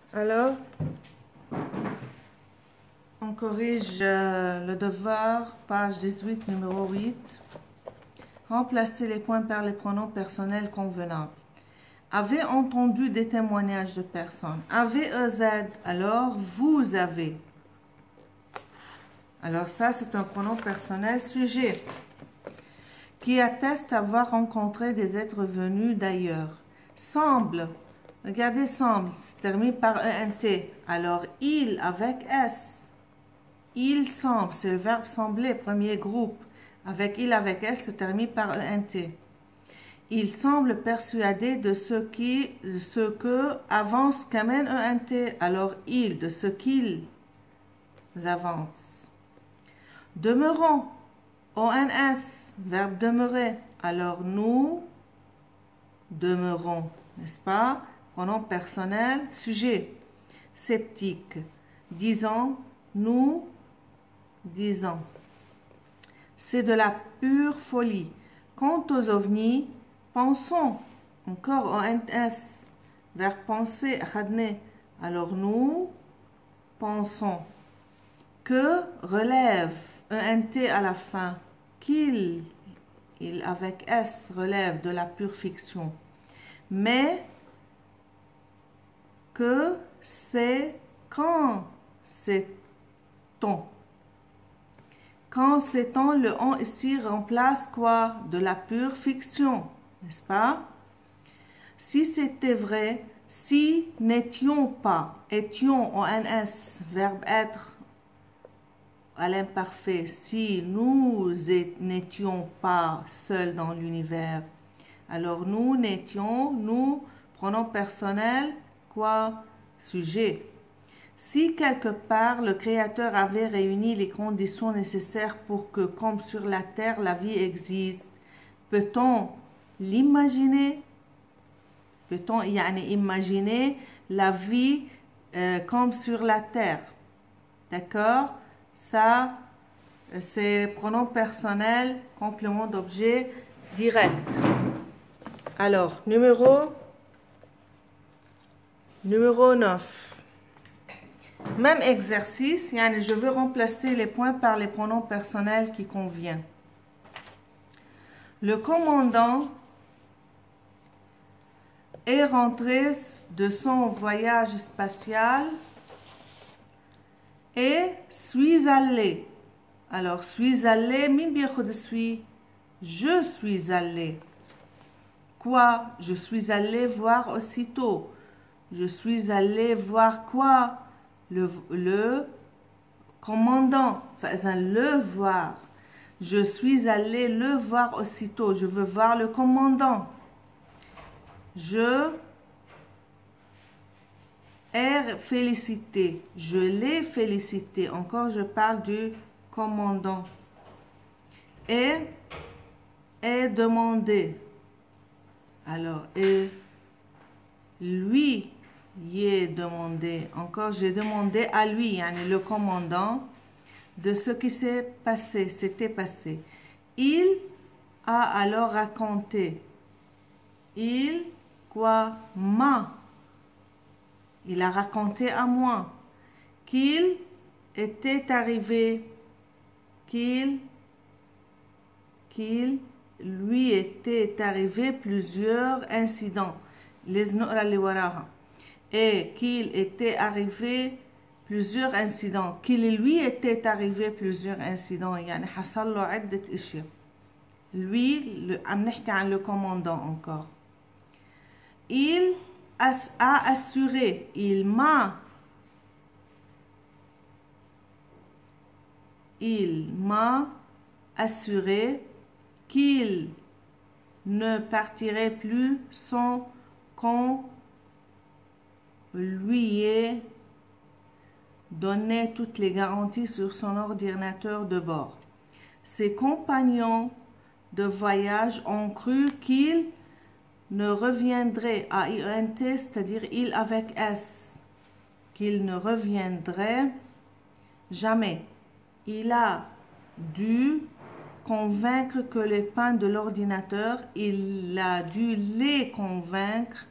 Alors, on corrige le devoir, page 18, numéro 8. Remplacer les points par les pronoms personnels convenables. Avez entendu des témoignages de personnes. Avez-EZ, alors vous avez. Alors ça, c'est un pronom personnel sujet qui atteste avoir rencontré des êtres venus d'ailleurs. Semble, regardez, semble, c'est terminé par ENT. Alors, il avec S. Il semble, c'est le verbe sembler, premier groupe. Avec il avec S se termine par ENT. Il semble persuadé de ce que avance qu'amène ENT. Alors, il, de ce qu'ils avancent. Demeurons, ONS, verbe demeurer. Alors, nous demeurons, n'est-ce pas? Pronom personnel, sujet. Sceptique. Disons, nous disons. C'est de la pure folie. Quant aux ovnis, pensons. Encore ONS, verbe penser, alors nous pensons que relève ENT à la fin, qu'il, il avec S relève de la pure fiction, mais que c'est quand c'est-on. Quand c'est-on, le on ici remplace quoi? De la pure fiction, n'est-ce pas? Si c'était vrai, si n'étions pas, étions, ONS, verbe être, à l'imparfait, si nous n'étions pas seuls dans l'univers, alors nous n'étions, nous, pronom personnel, quoi? Sujet. Si quelque part le Créateur avait réuni les conditions nécessaires pour que, comme sur la terre, la vie existe, peut-on l'imaginer? Peut-on imaginer la vie comme sur la terre? D'accord? Ça, c'est pronom personnel, complément d'objet direct. Alors, numéro 9. Même exercice, je veux remplacer les points par les pronoms personnels qui conviennent. Le commandant est rentré de son voyage spatial et suis allé. Alors, suis allé, de suis. Je suis allé. Quoi? Je suis allé voir aussitôt. Je suis allé voir quoi? Le commandant. Enfin, le voir. Je suis allé le voir aussitôt. Je veux voir le commandant. Je ai félicité. Je l'ai félicité. Encore, je parle du commandant. Et demandé. Alors, et lui y est demandé. Encore, j'ai demandé à lui, le commandant, de ce qui s'était passé. Il a alors raconté. Il, quoi, il a raconté à moi qu'il était arrivé, qu'il lui était arrivé plusieurs incidents. Et qu'il était arrivé plusieurs incidents. Qu'il lui était arrivé plusieurs incidents. Lui, le commandant encore. Il a assuré, il m'a assuré qu'il ne partirait plus sans qu'on lui ait donné toutes les garanties sur son ordinateur de bord. Ses compagnons de voyage ont cru qu'il ne reviendrait à IENT, c'est-à-dire il avec S, qu'il ne reviendrait jamais. Il a dû convaincre que les pannes de l'ordinateur, il a dû les convaincre